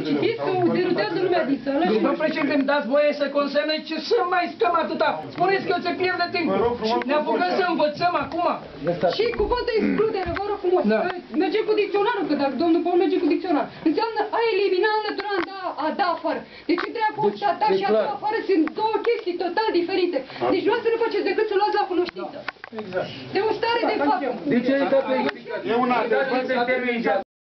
citiți că derutează lumea din sală. Domnul președinte, îmi dați voie să consemne ce să mai stăm atâta? Spuneți că se pierde timpul. Ne apucăm să învățăm acum. Și cuvântul excludere, vă rog frumos. Mergem cu dicționarul, că dacă domnul Paul merge cu dicționar. Înseamnă a elimina, înlătura, a da afară. Deci între a fost a da și a da afară sunt două chestii total diferite. Deci nu nu faceți decât să luați la cunoștință. Exact. De o stare de fapt. De ce e toată explicația? E una